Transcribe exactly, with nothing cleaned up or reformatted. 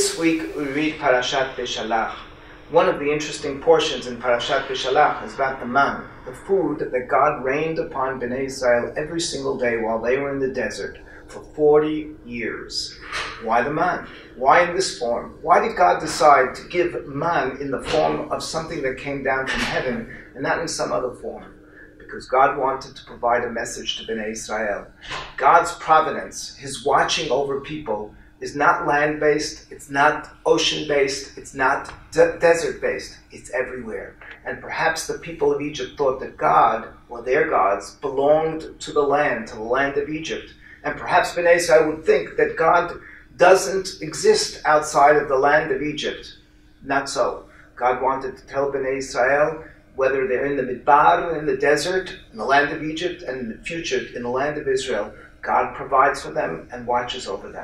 This week we read Parashat Beshalach. One of the interesting portions in Parashat Beshalach is about the man, the food that God rained upon Bnei Israel every single day while they were in the desert for forty years. Why the man? Why in this form? Why did God decide to give man in the form of something that came down from heaven and not in some other form? Because God wanted to provide a message to Bnei Israel. God's providence, His watching over people, is not land-based, it's not ocean-based, it's not de- desert-based, it's everywhere. And perhaps the people of Egypt thought that God, or their gods, belonged to the land, to the land of Egypt. And perhaps Bnei Israel would think that God doesn't exist outside of the land of Egypt. Not so. God wanted to tell Bnei Israel, whether they're in the Midbar or in the desert, in the land of Egypt, and in the future in the land of Israel, God provides for them and watches over them.